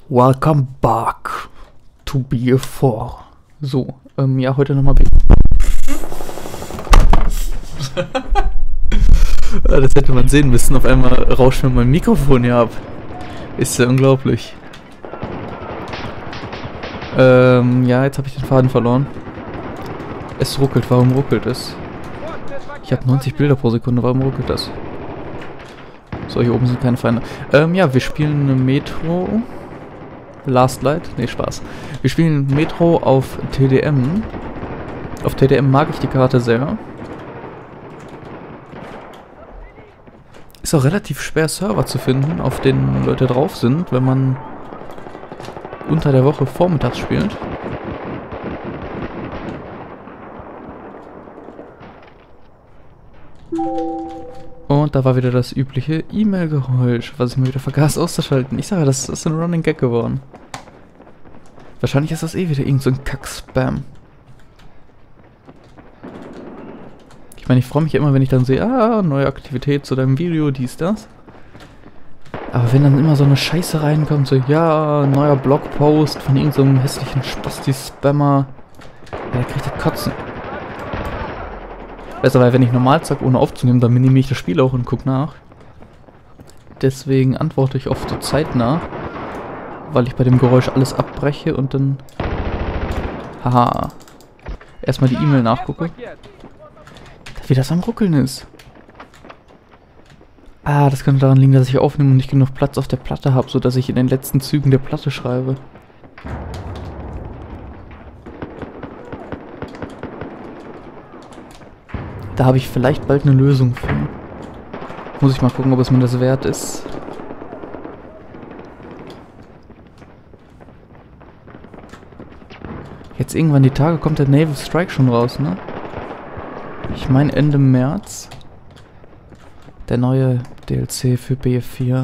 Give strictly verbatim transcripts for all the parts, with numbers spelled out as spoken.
Welcome back to B F vier. So, ähm, ja, heute nochmal B. Das hätte man sehen müssen. Auf einmal rauscht mir mein Mikrofon hier ab. Ist ja unglaublich. Ähm, ja, jetzt habe ich den Faden verloren. Es ruckelt. Warum ruckelt es? Ich habe neunzig Bilder pro Sekunde. Warum ruckelt das? So, hier oben sind keine Feinde. Ähm, ja, wir spielen eine Metro. Last Light? Nee, Spaß. Wir spielen Metro auf T D M. Auf T D M mag ich die Karte sehr. Ist auch relativ schwer, Server zu finden, auf denen Leute drauf sind, wenn man unter der Woche vormittags spielt. Und da war wieder das übliche E-Mail-Geräusch, was ich mir wieder vergaß auszuschalten. Ich sage, das ist ein Running Gag geworden. Wahrscheinlich ist das eh wieder irgend so ein Kack-Spam. Ich meine, ich freue mich immer, wenn ich dann sehe, ah, neue Aktivität zu deinem Video, dies, das. Aber wenn dann immer so eine Scheiße reinkommt, so, ja, neuer Blogpost von irgendeinem so hässlichen Spasti-Spammer, ja, da krieg ich das Kotzen. Besser, weil wenn ich normal sag, ohne aufzunehmen, dann nehme ich das Spiel auch und guck nach. Deswegen antworte ich oft so zeitnah, weil ich bei dem Geräusch alles abbreche und dann, haha, erstmal die E-Mail nachgucke. Wie das am Ruckeln ist. Ah, das könnte daran liegen, dass ich aufnehme und nicht genug Platz auf der Platte habe, sodass ich in den letzten Zügen der Platte schreibe. Da habe ich vielleicht bald eine Lösung für. Muss ich mal gucken, ob es mir das wert ist. Jetzt irgendwann die Tage kommt der Naval Strike schon raus, ne? Ich meine Ende März. Der neue D L C für B F vier.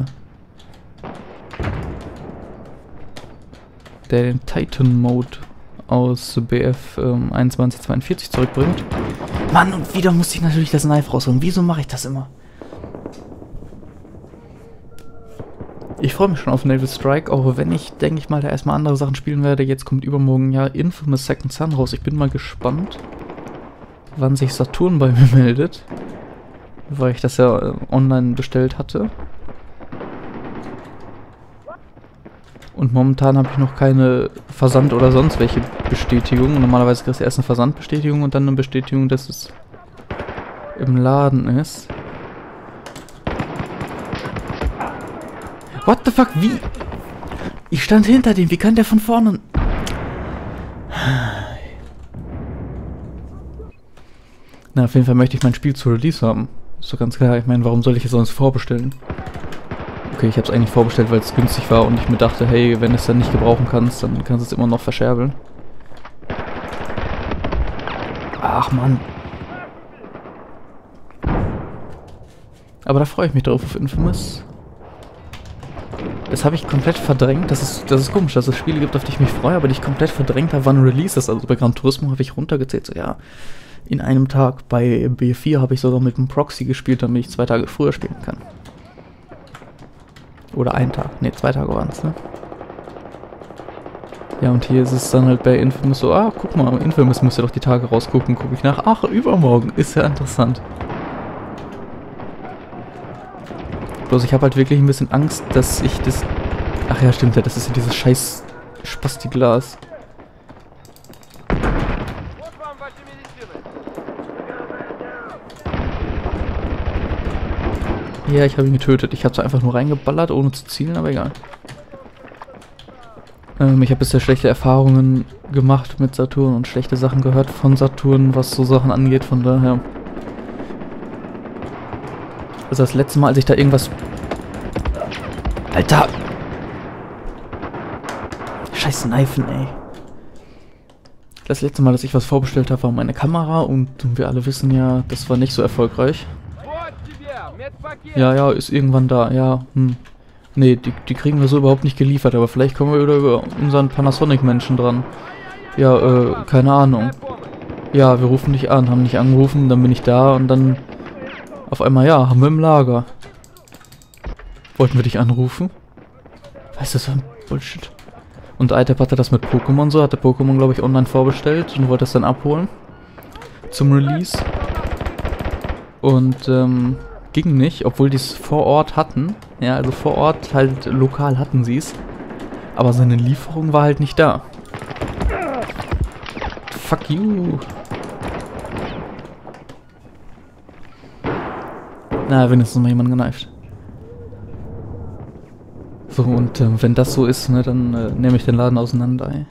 Der den Titan Mode aus B F ähm, einundzwanzig zweiundvierzig zurückbringt. Mann, und wieder muss ich natürlich das Knife rausholen. Wieso mache ich das immer? Ich freue mich schon auf Naval Strike, auch wenn ich, denke ich mal, da erstmal andere Sachen spielen werde. Jetzt kommt übermorgen ja Infamous Second Son raus. Ich bin mal gespannt, wann sich Saturn bei mir meldet. Weil ich das ja äh, online bestellt hatte. Und momentan habe ich noch keine Versand- oder sonst welche Bestätigung. Normalerweise kriegst du erst eine Versandbestätigung und dann eine Bestätigung, dass es im Laden ist. What the fuck? Wie? Ich stand hinter dem. Wie kann der von vorne... Na, auf jeden Fall möchte ich mein Spiel zu Release haben. Ist doch ganz klar. Ich meine, warum soll ich es sonst vorbestellen? Okay, ich habe es eigentlich vorbestellt, weil es günstig war und ich mir dachte, hey, wenn du es dann nicht gebrauchen kannst, dann kannst du es immer noch verscherbeln. Ach, Mann. Aber da freue ich mich drauf auf Infamous. Das habe ich komplett verdrängt. Das ist, das ist komisch, dass es Spiele gibt, auf die ich mich freue, aber die ich komplett verdrängt habe, wann Release ist. Also bei Gran Turismo habe ich runtergezählt, so ja, in einem Tag. Bei B F vier habe ich sogar mit einem Proxy gespielt, damit ich zwei Tage früher spielen kann. Oder einen Tag. Ne, zwei Tage waren es, ne? Ja, und hier ist es dann halt bei Infamous so, ah, guck mal, Infamous müsste doch die Tage rausgucken. Gucke ich nach, ach, übermorgen. Ist ja interessant. Bloß ich habe halt wirklich ein bisschen Angst, dass ich das... Ach ja, stimmt ja, das ist ja dieses scheiß Spasti-Glas. Ja, ich habe ihn getötet. Ich habe es einfach nur reingeballert, ohne zu zielen, aber egal. Ähm, ich habe bisher schlechte Erfahrungen gemacht mit Saturn und schlechte Sachen gehört von Saturn, was so Sachen angeht, von daher... Also das letzte Mal, als ich da irgendwas... Alter! Scheiß Kneifen, ey. Das letzte Mal, dass ich was vorbestellt habe, war meine Kamera und wir alle wissen ja, das war nicht so erfolgreich. Ja, ja, ist irgendwann da, ja, hm. Nee, die, die kriegen wir so überhaupt nicht geliefert, aber vielleicht kommen wir wieder über unseren Panasonic-Menschen dran. Ja, äh, keine Ahnung. Ja, wir rufen dich an, haben nicht angerufen, dann bin ich da und dann auf einmal, ja, haben wir im Lager. Wollten wir dich anrufen? Weißt du, so ein Bullshit. Und iTap hatte das mit Pokémon so, hatte Pokémon, glaube ich, online vorbestellt und wollte es dann abholen. Zum Release. Und, ähm, ging nicht, obwohl die es vor Ort hatten. Ja, also vor Ort, halt lokal hatten sie es. Aber seine Lieferung war halt nicht da. Fuck you. Na, wenigstens mal jemand geneift. So, und äh, wenn das so ist, ne, dann äh, nehme ich den Laden auseinander, ey.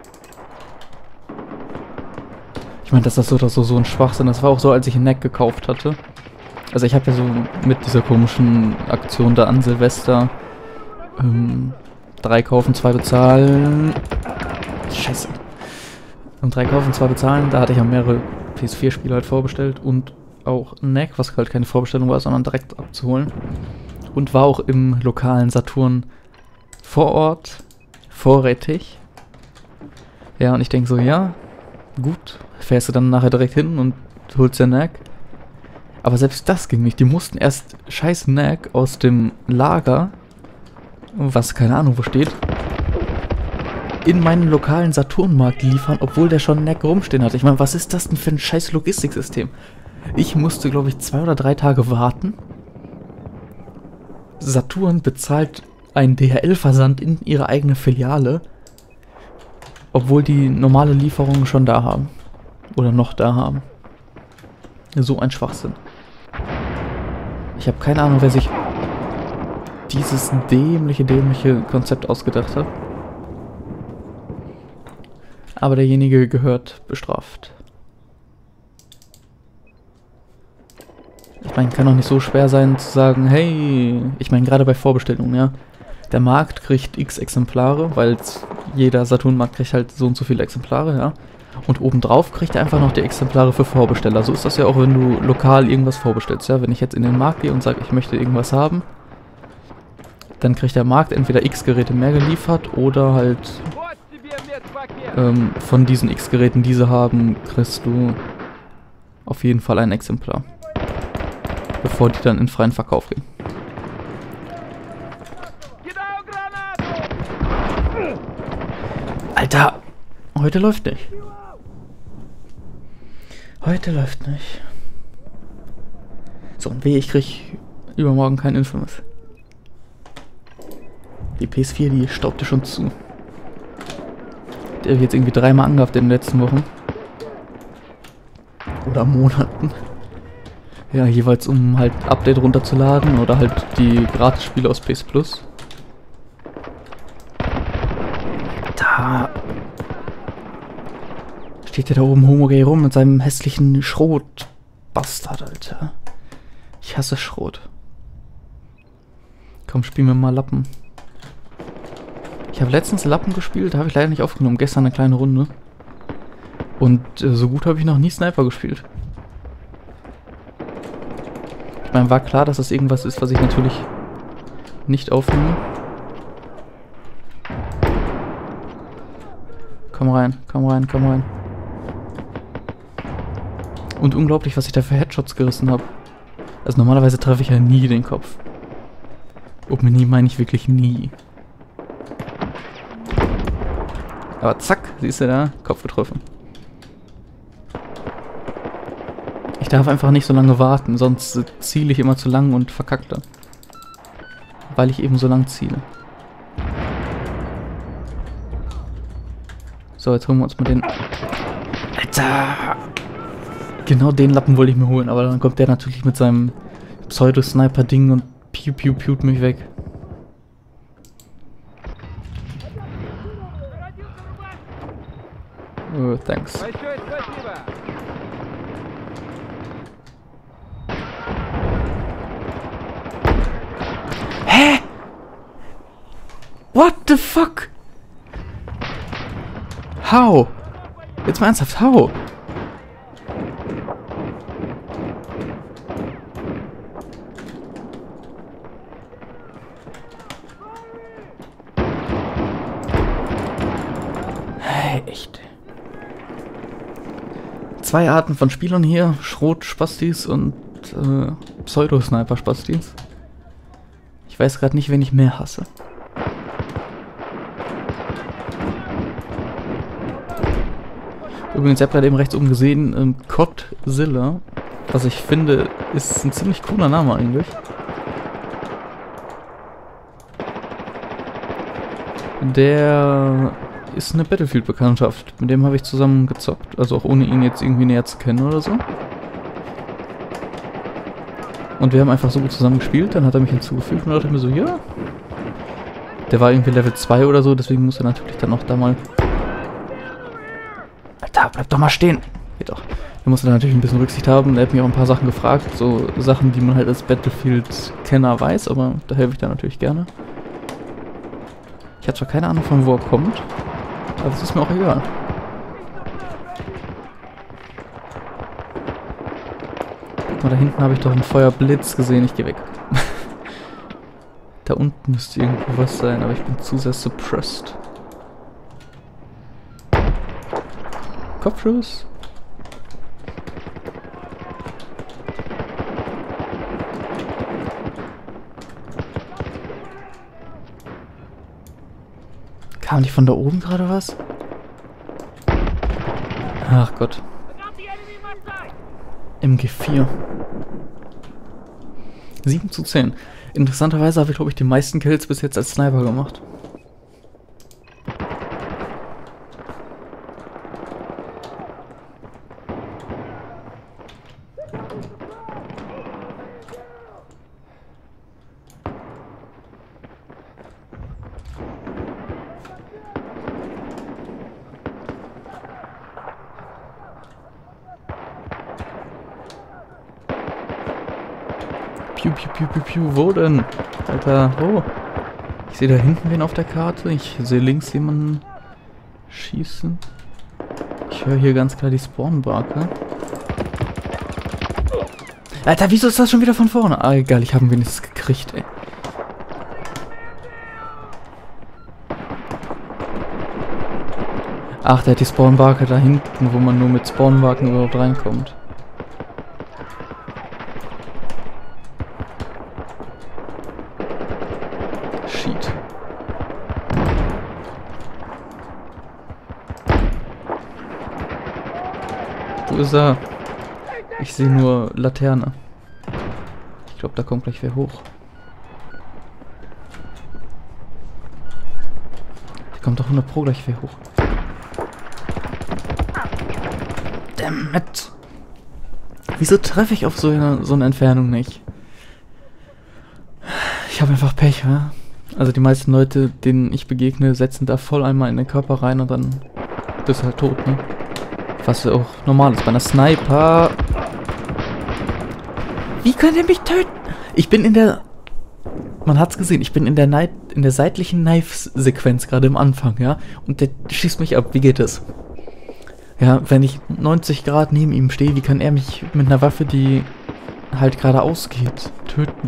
Ich meine, dass das so oder so, so ein Schwachsinn. Das war auch so, als ich einen Neck gekauft hatte. Also ich habe ja so mit dieser komischen Aktion da an Silvester ähm, drei kaufen, zwei bezahlen. Scheiße. Und drei kaufen, zwei bezahlen. Da hatte ich ja mehrere P S vier Spiele halt vorbestellt und auch ein Neck, was halt keine Vorbestellung war, sondern direkt abzuholen. Und war auch im lokalen Saturn vor Ort, vorrätig. Ja, und ich denke so, ja, gut, fährst du dann nachher direkt hin und holst den Neck. Aber selbst das ging nicht. Die mussten erst scheiß Neck aus dem Lager, was keine Ahnung wo steht, in meinen lokalen Saturnmarkt liefern, obwohl der schon Neck rumstehen hat. Ich meine, was ist das denn für ein scheiß Logistiksystem? Ich musste, glaube ich, zwei oder drei Tage warten. Saturn bezahlt einen D H L-Versand in ihre eigene Filiale, obwohl die normale Lieferungen schon da haben. Oder noch da haben. So ein Schwachsinn. Ich habe keine Ahnung, wer sich dieses dämliche, dämliche Konzept ausgedacht hat. Aber derjenige gehört bestraft. Ich meine, kann doch nicht so schwer sein zu sagen, hey, ich meine gerade bei Vorbestellungen, ja. Der Markt kriegt x Exemplare, weil jeder Saturn-Markt kriegt halt so und so viele Exemplare, ja. Und obendrauf kriegt er einfach noch die Exemplare für Vorbesteller. So ist das ja auch, wenn du lokal irgendwas vorbestellst, ja. Wenn ich jetzt in den Markt gehe und sage, ich möchte irgendwas haben, dann kriegt der Markt entweder x Geräte mehr geliefert oder halt ähm, von diesen x Geräten, die sie haben, kriegst du auf jeden Fall ein Exemplar. Bevor die dann in freien Verkauf gehen. Alter! Heute läuft nicht. Heute läuft nicht. So, und wehe, ich krieg übermorgen kein Infamous. Die P S vier, die staubte schon zu. Der wird jetzt irgendwie dreimal angehabt in den letzten Wochen. Oder Monaten. Ja, jeweils um halt Update runterzuladen oder halt die Gratis-Spiele aus P S Plus. Da steht der da oben Homo-Gay rum mit seinem hässlichen Schrot-Bastard, Alter. Ich hasse Schrot. Komm, spiel mir mal Lappen. Ich habe letztens Lappen gespielt, habe ich leider nicht aufgenommen. Gestern eine kleine Runde. Und äh, so gut habe ich noch nie Sniper gespielt. Ich meine, war klar, dass das irgendwas ist, was ich natürlich nicht aufnehme. Komm rein, komm rein, komm rein. Und unglaublich, was ich da für Headshots gerissen habe. Also normalerweise treffe ich ja nie den Kopf. Und mit nie meine ich wirklich nie. Aber zack, siehst du da, Kopf getroffen. Ich darf einfach nicht so lange warten, sonst ziele ich immer zu lang und verkackte. Weil ich eben so lang ziele. So, jetzt holen wir uns mal den... Alter! Genau den Lappen wollte ich mir holen, aber dann kommt der natürlich mit seinem Pseudo-Sniper-Ding und piu piu piut mich weg. Oh, thanks. Hä? What the fuck? How? Jetzt mal ernsthaft, how? Hey, echt. Zwei Arten von Spielern hier, Schrot-Spastis und äh, Pseudo-Sniper-Spastis. Ich weiß gerade nicht, wen ich mehr hasse. Übrigens, ihr habt gerade eben rechts oben gesehen, ähm, Godzilla, was ich finde, ist ein ziemlich cooler Name eigentlich. Der ist eine Battlefield-Bekanntschaft. Mit dem habe ich zusammen gezockt, also auch ohne ihn jetzt irgendwie näher zu kennen oder so. Und wir haben einfach so gut zusammen gespielt, dann hat er mich hinzugefügt und dachte mir so, ja. Der war irgendwie Level zwei oder so, deswegen muss er natürlich dann auch da mal... Alter, bleib doch mal stehen! Geht doch. Da muss er dann natürlich ein bisschen Rücksicht haben. Er hat mich auch ein paar Sachen gefragt, so Sachen, die man halt als Battlefield-Kenner weiß, aber da helfe ich dann natürlich gerne. Ich habe zwar keine Ahnung von wo er kommt, aber es ist mir auch egal. Guck mal, da hinten habe ich doch einen Feuerblitz gesehen, ich gehe weg. Da unten müsste irgendwo was sein, aber ich bin zu sehr suppressed. Kopfschuss. Kam nicht von da oben gerade was? Ach Gott. M G vier. sieben zu zehn. Interessanterweise habe ich, glaube ich, die meisten Kills bis jetzt als Sniper gemacht. Piu, piu, piu, piu, piu, wo denn? Alter, oh. Ich sehe da hinten wen auf der Karte. Ich sehe links jemanden schießen. Ich höre hier ganz klar die Spawnbarke. Alter, wieso ist das schon wieder von vorne? Ah, egal, ich habe ihn wenigstens gekriegt, ey. Ach, der hat die Spawnbarke da hinten, wo man nur mit Spawnbarken überhaupt reinkommt. Shit. Wo ist er? Ich sehe nur Laterne. Ich glaube, da kommt gleich wer hoch. Da kommt doch hundert Pro gleich wer hoch. Dammit. Wieso treffe ich auf so eine, so eine Entfernung nicht? Ich habe einfach Pech, ja? Also die meisten Leute, denen ich begegne, setzen da voll einmal in den Körper rein und dann bist du halt tot, ne? Was auch normal ist. Bei einer Sniper... Wie könnt ihr mich töten? Ich bin in der... Man hat's gesehen, ich bin in der, Neid, in der seitlichen Knife-Sequenz gerade am Anfang, ja? Und der schießt mich ab. Wie geht das? Ja, wenn ich neunzig Grad neben ihm stehe, wie kann er mich mit einer Waffe, die halt geradeaus geht, töten?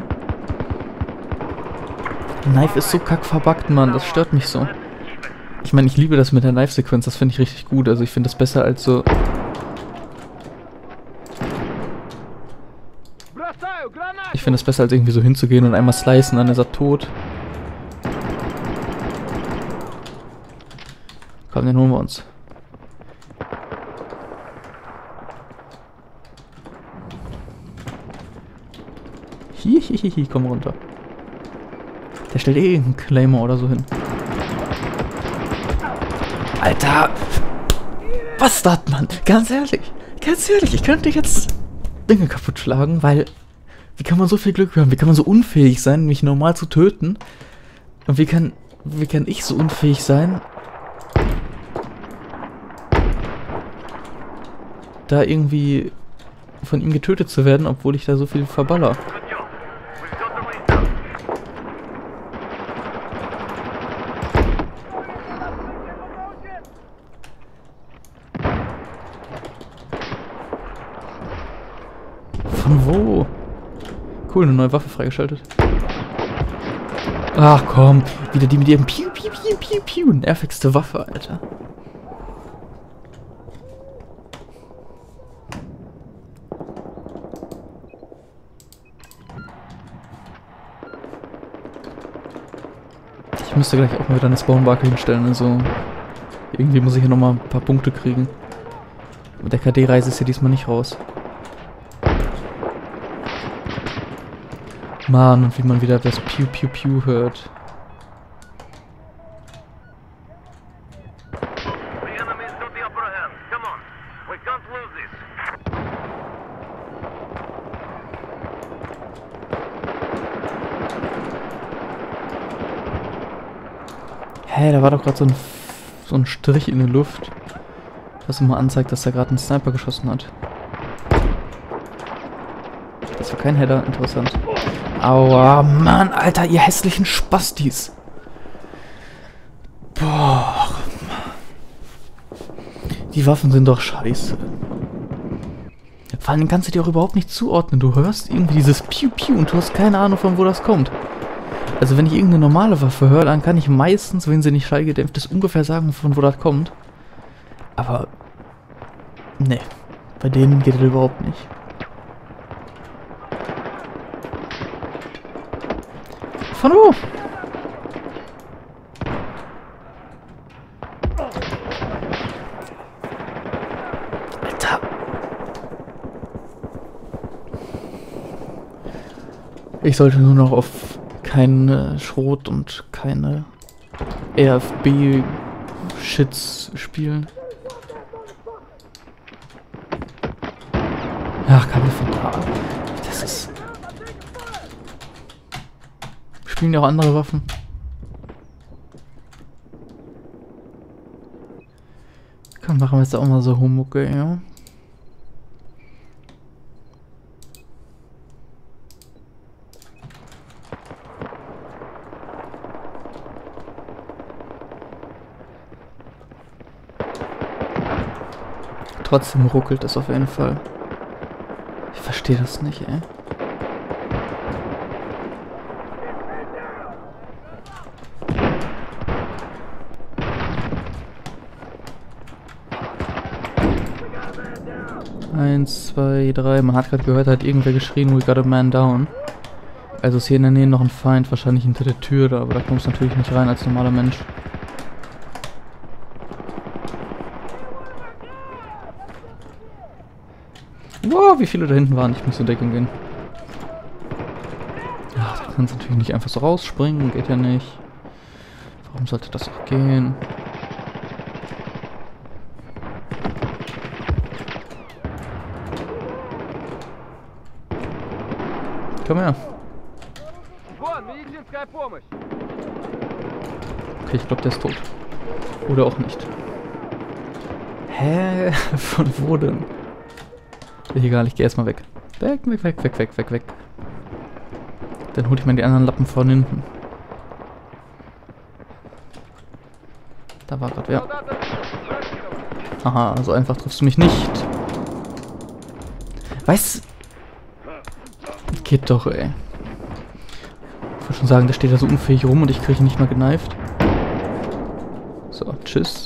Knife ist so kack verbuggt, Mann. Das stört mich so. Ich meine, ich liebe das mit der Knife-Sequenz. Das finde ich richtig gut. Also ich finde das besser als so... Ich finde es besser, als irgendwie so hinzugehen und einmal slicen, dann ist er tot. Komm, den holen wir uns. Hihihihi, komm runter. Der stellt eh irgendeinen Claymore oder so hin. Alter! Was ist das, Mann? Ganz ehrlich, ganz ehrlich, ich könnte jetzt Dinge kaputt schlagen, weil... Wie kann man so viel Glück haben? Wie kann man so unfähig sein, mich normal zu töten? Und wie kann, wie kann ich so unfähig sein, da irgendwie von ihm getötet zu werden, obwohl ich da so viel verballer? Von wo? Cool, eine neue Waffe freigeschaltet. Ach komm, wieder die mit ihrem Piu, Piu, Piu, Piu, Piu. Nervigste Waffe, Alter. Ich müsste gleich auch mal wieder eine Spawnbarke hinstellen, also... Irgendwie muss ich hier nochmal ein paar Punkte kriegen. Der K D-Reise ist ja diesmal nicht raus. Mann, und wie man wieder das Piu Piu Piu hört. Hä, da war doch gerade so ein, so ein Strich in der Luft, was immer anzeigt, dass da gerade ein Sniper geschossen hat. Das war kein Header, interessant. Aua, Mann, Alter, ihr hässlichen Spastis. Boah. Die Waffen sind doch scheiße. Vor allem kannst du dir auch überhaupt nicht zuordnen. Du hörst irgendwie dieses Piu Piu und du hast keine Ahnung, von wo das kommt. Also wenn ich irgendeine normale Waffe höre, dann kann ich meistens, wenn sie nicht schallgedämpft ist, ungefähr sagen, von wo das kommt. Aber, ne, bei denen geht das überhaupt nicht. Von wo? Alter. Ich sollte nur noch auf keine Schrot und keine R F B-Shits spielen. Ach, kann ich von da. Das ist... Spielen ja auch andere Waffen. Komm, machen wir jetzt auch mal so Homucke, ja. Trotzdem ruckelt das auf jeden Fall. Ich verstehe das nicht, ey. Eins, zwei, drei. Man hat gerade gehört, hat irgendwer geschrien, we got a man down. Also ist hier in der Nähe noch ein Feind, wahrscheinlich hinter der Tür da, aber da kommst du natürlich nicht rein als normaler Mensch. Wow, wie viele da hinten waren. Ich muss in Deckung gehen. Ja, da kannst du natürlich nicht einfach so rausspringen. Geht ja nicht. Warum sollte das auch gehen? Komm her. Okay, ich glaube, der ist tot. Oder auch nicht. Hä? Von wo denn? Egal, ich gehe erstmal weg. Weg, weg, weg, weg, weg, weg, weg. Dann hole ich mir die anderen Lappen von hinten. Da war gerade wer. Aha, so einfach triffst du mich nicht. Weißt du? Geht doch, ey. Ich wollte schon sagen, der steht da so unfähig rum und ich kriege ihn nicht mal geneift. So, tschüss.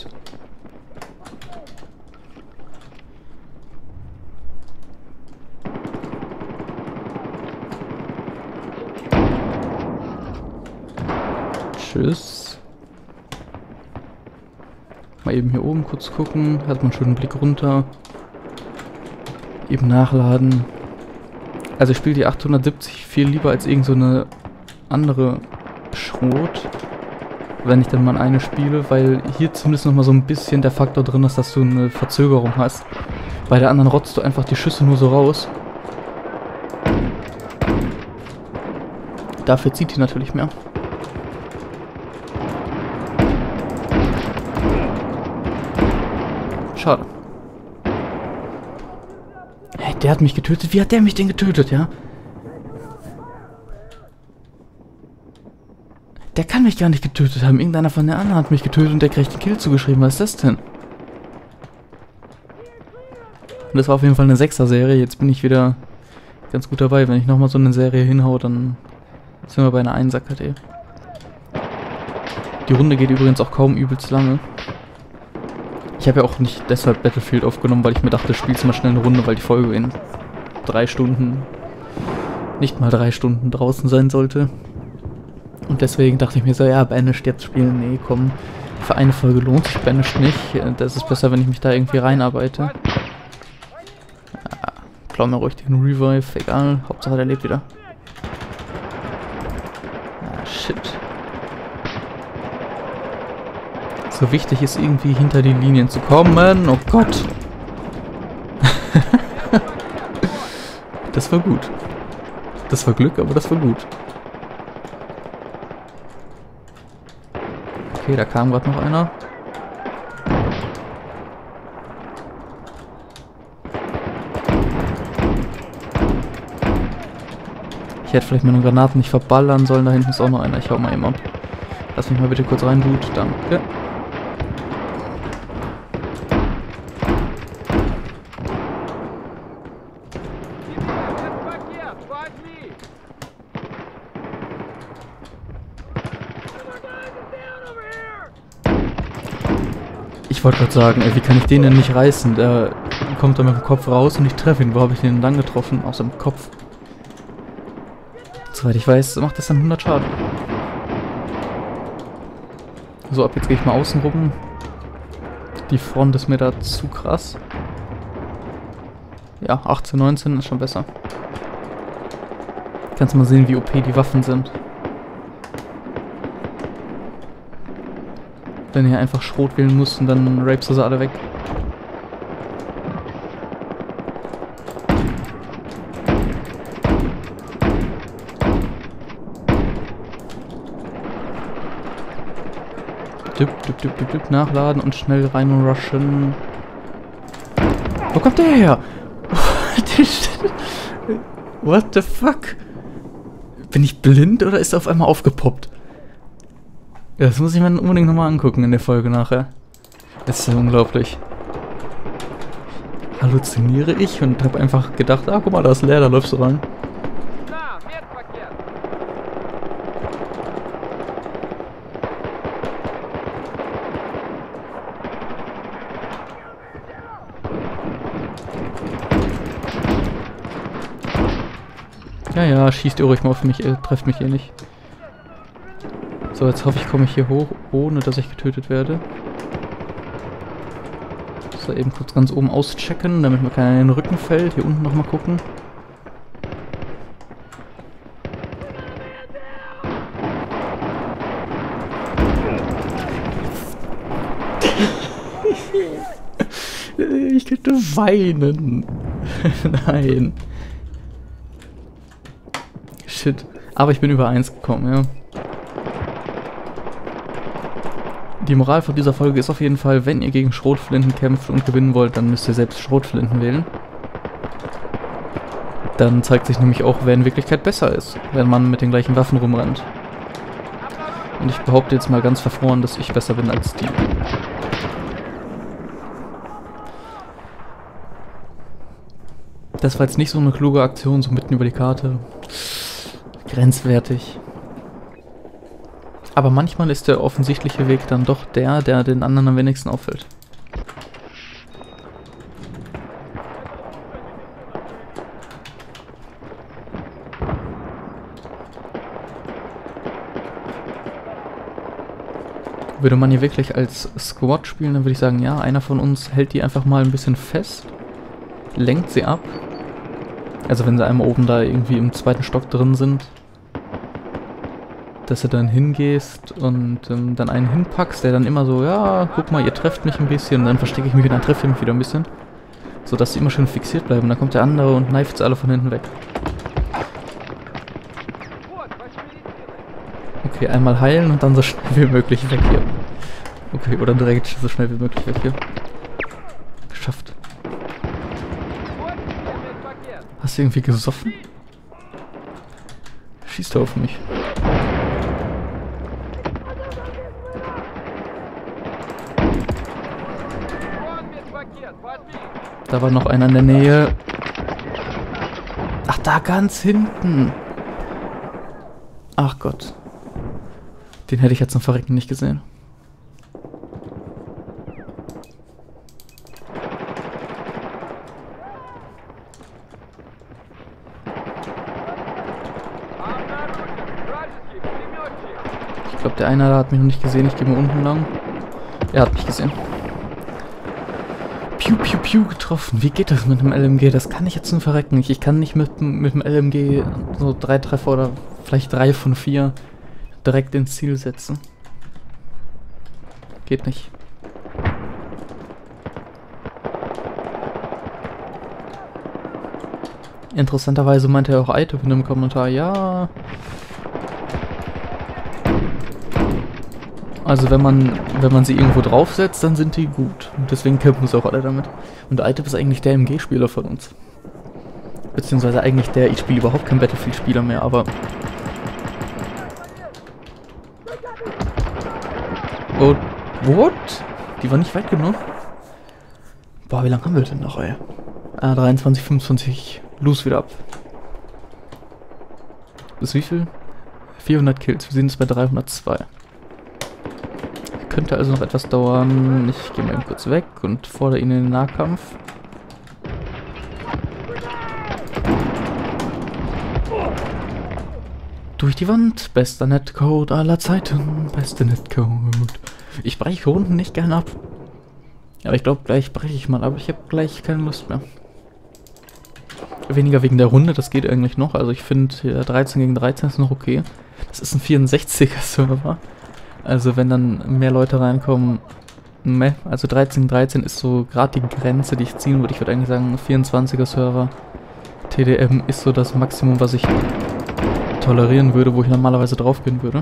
Tschüss. Mal eben hier oben kurz gucken. Hat man schon einen Blick runter. Eben nachladen. Also ich spiele die achthundertsiebzig viel lieber als irgend so eine andere Schrot. Wenn ich dann mal eine spiele, weil hier zumindest noch mal so ein bisschen der Faktor drin ist, dass du eine Verzögerung hast. Bei der anderen rotzt du einfach die Schüsse nur so raus. Dafür zieht die natürlich mehr. Schade. Hey, der hat mich getötet. Wie hat der mich denn getötet, ja? Der kann mich gar nicht getötet haben. Irgendeiner von der anderen hat mich getötet und der kriegt den Kill zugeschrieben. Was ist das denn? Und das war auf jeden Fall eine Sechser-Serie. Jetzt bin ich wieder ganz gut dabei. Wenn ich nochmal so eine Serie hinhau, dann sind wir bei einer Einser-K D. Die Runde geht übrigens auch kaum übelst lange. Ich habe ja auch nicht deshalb Battlefield aufgenommen, weil ich mir dachte, spielst mal schnell eine Runde, weil die Folge in drei Stunden, nicht mal drei Stunden draußen sein sollte. Und deswegen dachte ich mir so, ja, Banished jetzt spielen, nee, komm, für eine Folge lohnt sich Banished nicht. Das ist besser, wenn ich mich da irgendwie reinarbeite. klau mir ruhig den Revive, egal, Hauptsache der lebt wieder. Ah, shit. So wichtig ist irgendwie hinter die Linien zu kommen, oh Gott. Das war gut. Das war Glück, aber das war gut. Okay, da kam gerade noch einer. Ich hätte vielleicht meine Granaten nicht verballern sollen. Da hinten ist auch noch einer. Ich hau mal eben ab. Lass mich mal bitte kurz rein, Dude. Danke. Ich wollte gerade sagen, ey, wie kann ich den denn nicht reißen? Der kommt da mit dem Kopf raus und ich treffe ihn. Wo habe ich den denn dann getroffen? Aus dem Kopf. Soweit ich weiß, macht das dann hundert Schaden. So, ab jetzt gehe ich mal außen rum. Die Front ist mir da zu krass. Ja, achtzehn, neunzehn ist schon besser. Kannst mal sehen, wie O P die Waffen sind. Wenn ihr einfach Schrot wählen musst und dann rapest du sie alle weg. Düpp, düpp, düpp, düpp, düpp, nachladen und schnell rein rushen. Wo kommt der her? What the fuck? Bin ich blind oder ist er auf einmal aufgepoppt? Ja, das muss ich mir unbedingt nochmal angucken in der Folge nachher. Das ist ja unglaublich. Halluziniere ich und habe einfach gedacht, ah, guck mal, da ist leer, da läufst du rein. Ja, ja, schießt ihr ruhig mal auf mich, ihr trefft mich eh nicht. So, jetzt hoffe ich, komme ich hier hoch, ohne dass ich getötet werde. So, eben kurz ganz oben auschecken, damit mir keiner in den Rücken fällt. Hier unten nochmal gucken. Ich könnte weinen. Nein. Shit. Aber ich bin über eins gekommen, ja. Die Moral von dieser Folge ist auf jeden Fall, wenn ihr gegen Schrotflinten kämpft und gewinnen wollt, dann müsst ihr selbst Schrotflinten wählen. Dann zeigt sich nämlich auch, wer in Wirklichkeit besser ist, wenn man mit den gleichen Waffen rumrennt. Und ich behaupte jetzt mal ganz verfroren, dass ich besser bin als die. Das war jetzt nicht so eine kluge Aktion, so mitten über die Karte. Grenzwertig. Aber manchmal ist der offensichtliche Weg dann doch der, der den anderen am wenigsten auffällt. Würde man hier wirklich als Squad spielen, dann würde ich sagen, ja, einer von uns hält die einfach mal ein bisschen fest, lenkt sie ab. Also wenn sie einmal oben da irgendwie im zweiten Stock drin sind, dass du dann hingehst und ähm, dann einen hinpackst, der dann immer so, ja, guck mal, ihr trefft mich ein bisschen, und dann verstecke ich mich wieder, dann treffe ich mich wieder ein bisschen. So dass sie immer schön fixiert bleiben. Dann kommt der andere und kneift sie alle von hinten weg. Okay, einmal heilen und dann so schnell wie möglich weg hier. Okay, oder direkt so schnell wie möglich weg hier. Geschafft. Hast du irgendwie gesoffen? Schießt er auf mich. Da war noch einer in der Nähe. Ach, da ganz hinten. Ach Gott. Den hätte ich jetzt zum Verrecken nicht gesehen. Ich glaube, der eine da hat mich noch nicht gesehen. Ich gehe mal unten lang. Er hat mich gesehen. Piu, piu, piu getroffen. Wie geht das mit dem L M G? Das kann ich jetzt nur verrecken. Ich, ich kann nicht mit, mit dem L M G so drei Treffer oder vielleicht drei von vier direkt ins Ziel setzen. Geht nicht. Interessanterweise meinte er auch Aite in einem Kommentar, ja. Also wenn man wenn man sie irgendwo draufsetzt, dann sind die gut. Und deswegen kämpfen sie auch alle damit. Und Aite ist eigentlich der M G-Spieler von uns. Beziehungsweise eigentlich der, ich spiele überhaupt kein Battlefield-Spieler mehr, aber... Oh, what? Die war nicht weit genug? Boah, wie lange haben wir denn noch, ey? Ah, dreiundzwanzig, fünfundzwanzig, los wieder ab. Bis wie viel? vierhundert Kills, wir sind jetzt bei dreihundertzwei. Könnte also noch etwas dauern. Ich gehe mal eben kurz weg und fordere ihn in den Nahkampf. Durch die Wand. Bester Netcode aller Zeiten. Beste Netcode. Ich breche Runden nicht gern ab. Aber ich glaube, gleich breche ich mal ab. Ich habe gleich keine Lust mehr. Weniger wegen der Runde, das geht eigentlich noch. Also ich finde, dreizehn gegen dreizehn ist noch okay. Das ist ein vierundsechziger Server. Also wenn dann mehr Leute reinkommen, meh. Also dreizehn gegen dreizehn ist so gerade die Grenze, die ich ziehen würde. Ich würde eigentlich sagen, vierundzwanziger Server. T D M ist so das Maximum, was ich tolerieren würde, wo ich normalerweise drauf gehen würde.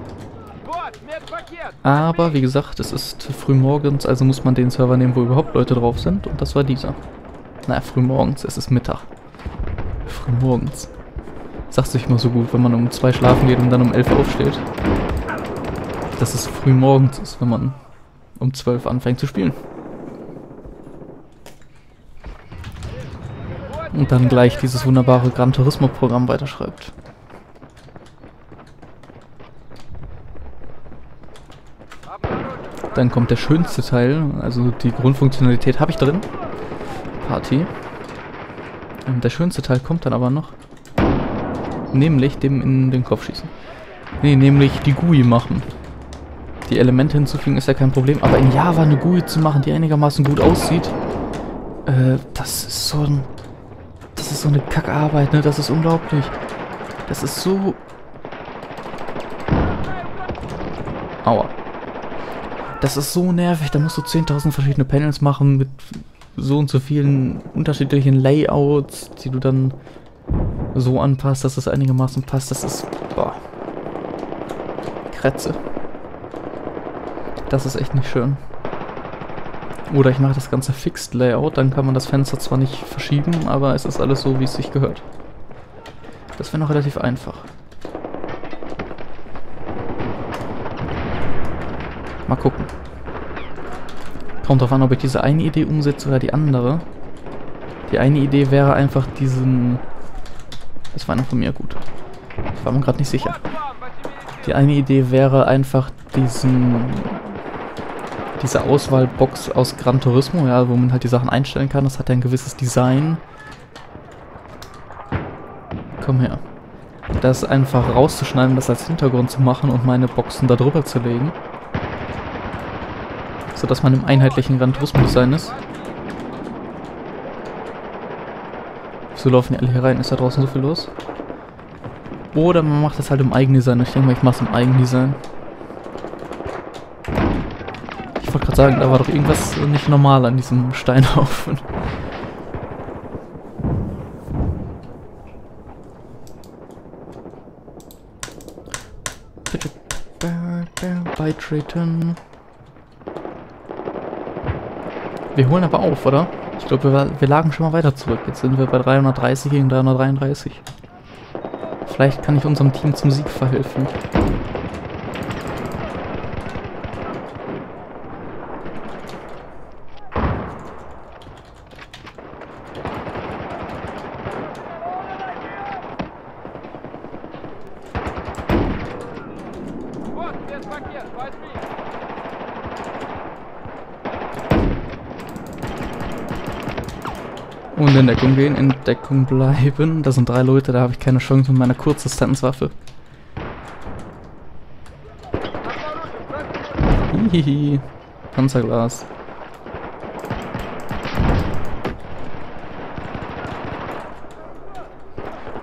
Aber wie gesagt, es ist früh morgens, also muss man den Server nehmen, wo überhaupt Leute drauf sind. Und das war dieser. Naja, früh morgens, es ist Mittag. Früh morgens. Sagt sich immer so gut, wenn man um zwei schlafen geht und dann um elf aufsteht. Dass es früh morgens ist, wenn man um zwölf anfängt zu spielen. Und dann gleich dieses wunderbare Gran Turismo Programm weiterschreibt. Dann kommt der schönste Teil, also die Grundfunktionalität habe ich drin. Party. Und der schönste Teil kommt dann aber noch. Nämlich dem in den Kopf schießen. Nee, nämlich die G U I machen. Die Elemente hinzufügen ist ja kein Problem, aber in Java eine G U I zu machen, die einigermaßen gut aussieht, äh, das ist so ein... Das ist so eine Kackarbeit, ne? Das ist unglaublich. Das ist so... Aua. Das ist so nervig, da musst du zehntausend verschiedene Panels machen mit so und so vielen unterschiedlichen Layouts, die du dann so anpasst, dass es einigermaßen passt. Das ist... Boah. Kretze. Das ist echt nicht schön. Oder ich mache das ganze Fixed Layout, dann kann man das Fenster zwar nicht verschieben, aber es ist alles so, wie es sich gehört. Das wäre noch relativ einfach. Mal gucken. Kommt drauf an, ob ich diese eine Idee umsetze oder die andere. Die eine Idee wäre einfach diesen... Das war einer von mir, gut. Ich war mir gerade nicht sicher. Die eine Idee wäre einfach diesen... diese Auswahlbox aus Gran Turismo, ja, wo man halt die Sachen einstellen kann. Das hat ja ein gewisses Design. Komm her. Das einfach rauszuschneiden, das als Hintergrund zu machen und meine Boxen da drüber zu legen. So dass man im einheitlichen Gran Turismo Design ist. So laufen die alle hier rein. Ist da draußen so viel los? Oder man macht das halt im Eigendesign. Ich denke mal, ich mache es im Eigendesign. Ich wollte gerade sagen, da war doch irgendwas nicht normal an diesem Steinhaufen. Bitte beitreten. Wir holen aber auf, oder? Ich glaube, wir, wir lagen schon mal weiter zurück. Jetzt sind wir bei dreihundertdreißig gegen dreihundertdreiunddreißig. Vielleicht kann ich unserem Team zum Sieg verhelfen. Und in Deckung gehen, in Deckung bleiben. Da sind drei Leute, da habe ich keine Chance mit meiner Kurzdistanzwaffe. Hihihi. Panzerglas.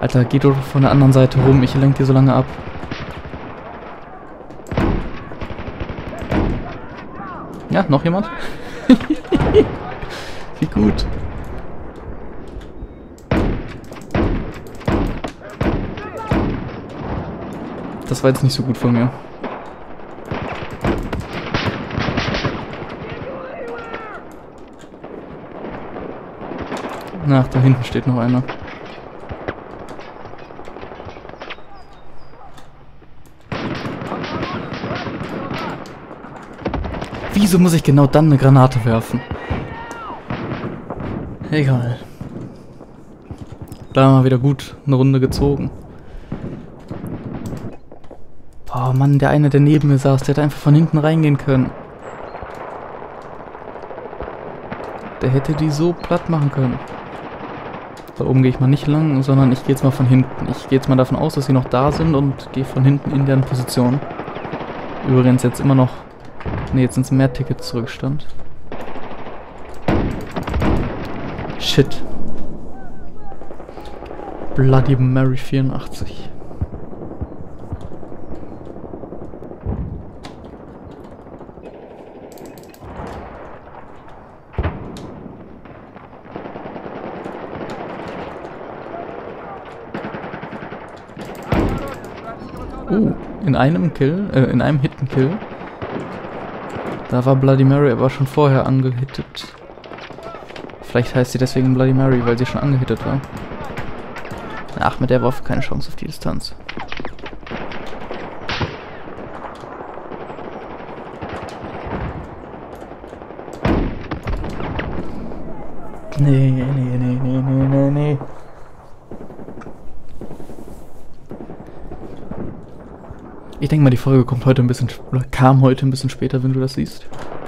Alter, geh doch von der anderen Seite rum, ich lenk dir so lange ab. Ja, noch jemand? Wie gut. Das war jetzt nicht so gut von mir. Ach, da hinten steht noch einer. Wieso muss ich genau dann eine Granate werfen? Egal. Da mal wieder gut eine Runde gezogen. Oh Mann, der eine, der neben mir saß, der hätte einfach von hinten reingehen können. Der hätte die so platt machen können. Da oben gehe ich mal nicht lang, sondern ich gehe jetzt mal von hinten. Ich gehe jetzt mal davon aus, dass sie noch da sind und gehe von hinten in deren Position. Übrigens jetzt immer noch... Ne, jetzt sind es mehr Tickets zu Rückstand. Shit. Bloody Mary vierundachtzig. Oh, in einem Kill, äh, in einem Hit-Kill. Da war Bloody Mary aber schon vorher angehittet. Vielleicht heißt sie deswegen Bloody Mary, weil sie schon angehittet war. Ach, mit der Waffe keine Chance auf die Distanz. Nee, nee, nee, nee, nee, nee, nee. Ich denke mal, die Folge kommt heute ein bisschen, oder kam heute ein bisschen später, wenn du das siehst.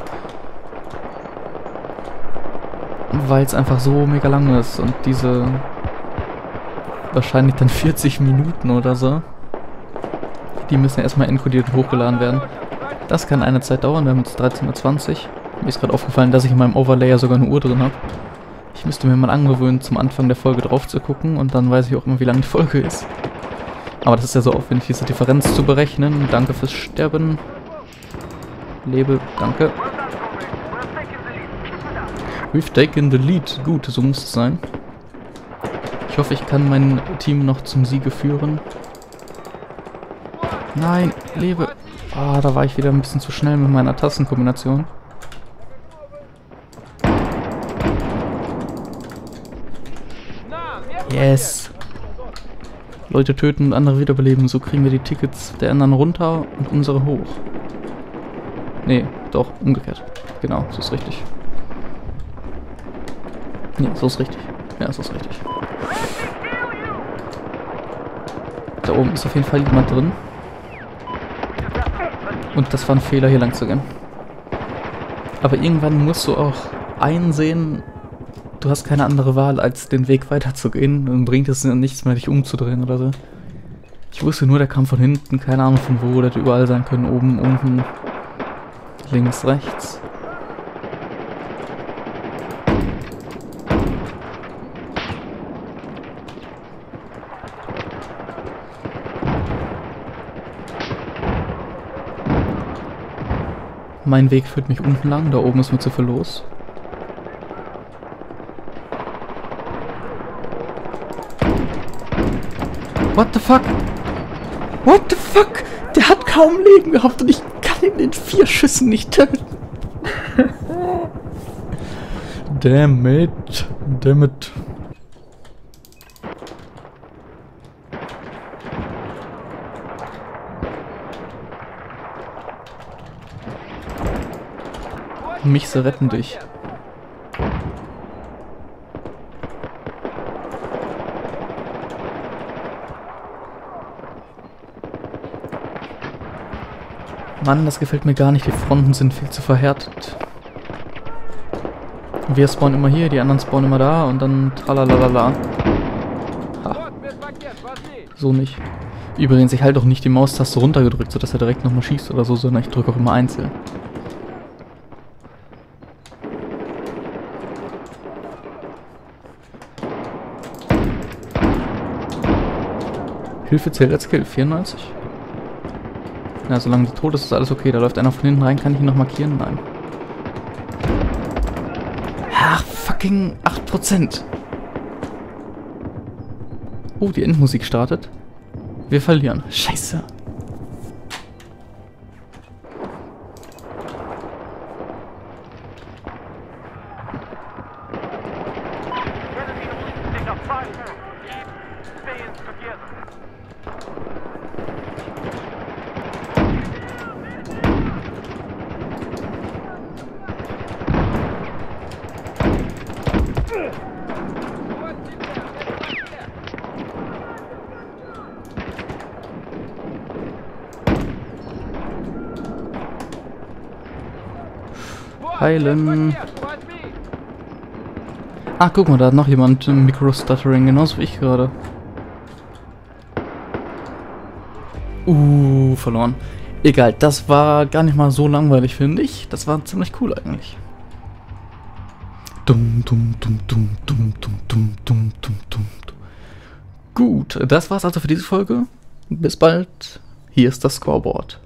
Weil es einfach so mega lang ist und diese wahrscheinlich dann vierzig Minuten oder so, die müssen ja erstmal enkodiert und hochgeladen werden. Das kann eine Zeit dauern, wir haben jetzt dreizehn Uhr zwanzig. Mir ist gerade aufgefallen, dass ich in meinem Overlay ja sogar eine Uhr drin habe. Ich müsste mir mal angewöhnen, zum Anfang der Folge drauf zu gucken und dann weiß ich auch immer, wie lang die Folge ist. Aber das ist ja so aufwendig, diese Differenz zu berechnen. Danke fürs Sterben. Lebe, danke. We've taken the lead. Gut, so muss es sein. Ich hoffe, ich kann mein Team noch zum Siege führen. Nein, lebe. Ah, da war ich wieder ein bisschen zu schnell mit meiner Tastenkombination. Yes. Leute töten und andere wiederbeleben. So kriegen wir die Tickets der anderen runter und unsere hoch. Nee, doch, umgekehrt. Genau, so ist richtig. Nee, so ist richtig. Ja, so ist richtig. Da oben ist auf jeden Fall jemand drin. Und das war ein Fehler, hier lang zu gehen. Aber irgendwann musst du auch einsehen, du hast keine andere Wahl, als den Weg weiterzugehen. Dann bringt es nichts mehr, dich umzudrehen oder so. Ich wusste nur, der kam von hinten, keine Ahnung von wo, der hätte überall sein können. Oben, unten, links, rechts. Mein Weg führt mich unten lang, da oben ist mir zu viel los. What the fuck? What the fuck? Der hat kaum Leben gehabt und ich kann ihn in vier Schüssen nicht töten. Damn it. Damn it. Mich zu retten dich. Mann, das gefällt mir gar nicht. Die Fronten sind viel zu verhärtet. Wir spawnen immer hier, die anderen spawnen immer da und dann tralalala. Ha. So nicht. Übrigens, ich halte auch nicht die Maustaste runtergedrückt, sodass er direkt nochmal schießt oder so, sondern ich drücke auch immer einzeln. Hilfe zählt als Kill, vierundneunzig. Ja, solange die tot ist, ist alles okay. Da läuft einer von hinten rein, kann ich ihn noch markieren? Nein. Ach, fucking acht Prozent. Oh, die Endmusik startet. Wir verlieren. Scheiße. Heilen. Ah, guck mal, da hat noch jemand Micro-Stuttering, genauso wie ich gerade. Uh, verloren. Egal, das war gar nicht mal so langweilig, finde ich. Das war ziemlich cool eigentlich. Dum, dum, dum, dum, dum, dum, dum, dum, dum, dum. Gut, das war's also für diese Folge. Bis bald. Hier ist das Scoreboard.